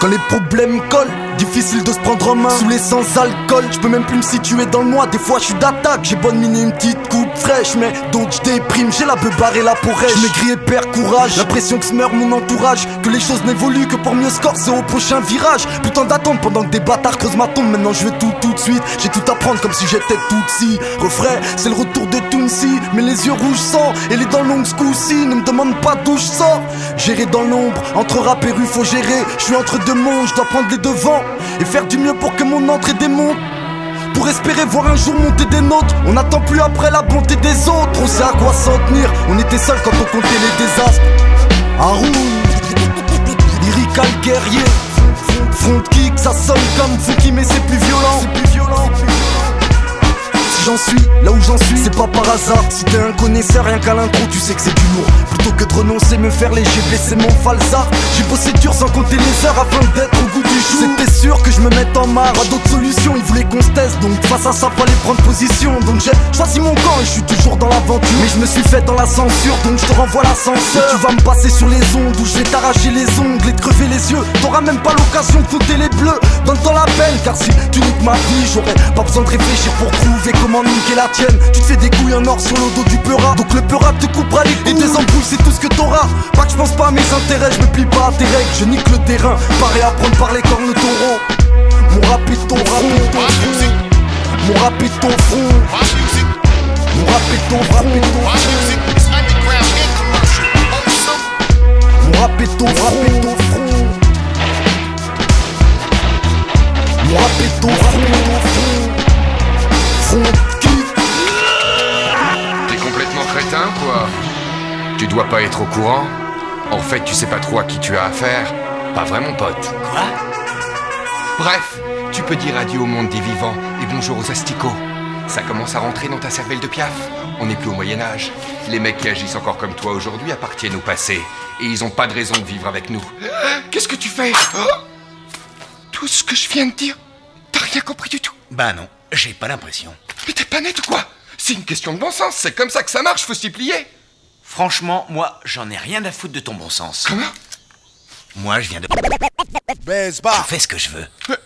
Quand les problèmes collent, difficile de se prendre en main. Sous les sans alcool, je peux même plus me situer dans le mois. Des fois je suis d'attaque, j'ai bonne mine et une petite coupe fraîche. Mais donc je déprime, j'ai la beubare et la porrèche. Je maigris et perds courage, l'impression que se meurt mon entourage. Que les choses n'évoluent que pour mieux se corser au prochain virage. Putain d'attendre pendant que des bâtards creusent ma tombe. Maintenant je veux tout de suite, j'ai tout à prendre comme si j'étais Tutsi. Refrain, c'est le retour de Tounsi. Mais les yeux rouges sang et les dents longues ce coup-ci. Ne me demande pas d'où je sors. Gérer dans l'ombre, entre rap et rue faut gérer. Je suis entre deux mondes, je dois prendre les devants et faire du mieux pour que mon entrée démonte. Pour espérer voir un jour monter des nôtres. On n'attend plus après la bonté des autres. On sait à quoi s'en tenir. On était seuls quand on comptait les désastres. Haroun, lyrical guerrier. Front kick, ça sonne comme Funky mais c'est plus violent. Si j'en suis là où j'en suis, c'est pas par hasard. Si t'es un connaisseur, rien qu'à l'intro, tu sais que c'est du lourd. Plutôt que de renoncer, me faire léger, baisser mon falsar. J'ai bossé dur sans compter les heures afin d'être au goût du jour. C'était sûr que je me mette en marre, à d'autres solutions. Ils voulaient qu'on se teste, donc face à ça fallait prendre position. Donc j'ai choisi mon camp et je suis toujours dans l'aventure. Mais je me suis fait dans la censure, donc je te renvoie l'ascenseur. Tu vas me passer sur les ondes où je vais t'arracher les ongles et te crever les yeux. T'auras même pas l'occasion de compter les bleus. Donne-toi la peine, car si tu niques ma vie, j'aurais pas besoin de réfléchir pour trouver comment niquer la tienne. Tu te fais des couilles en or sur le dos du peura. Donc le peura te coupera les couilles. Et des embrouilles c'est tout ce que t'auras. Pas que je pense pas à mes intérêts, je me plie pas à tes règles. Je nique le terrain, pareil à prendre par les cornes le taureau. Mon rap est ton front. Mon rap est ton front. Mon rap est ton front. Mon rap est ton front. Mon rap est ton front. Front kick. T'es complètement crétin quoi. Tu dois pas être au courant. En fait tu sais pas trop à qui tu as affaire. Pas vraiment pote. Quoi? Bref, tu peux dire adieu au monde des vivants et bonjour aux asticots. Ça commence à rentrer dans ta cervelle de piaf. On n'est plus au Moyen-Âge. Les mecs qui agissent encore comme toi aujourd'hui appartiennent au passé. Et ils ont pas de raison de vivre avec nous. Qu'est-ce que tu fais? Tout ce que je viens de dire, t'as rien compris du tout. Bah non, j'ai pas l'impression. Mais t'es pas net ou quoi? C'est une question de bon sens, c'est comme ça que ça marche, faut s'y plier. Franchement, moi, j'en ai rien à foutre de ton bon sens. Comment? Moi, je viens de... Baise Je fais ce que je veux.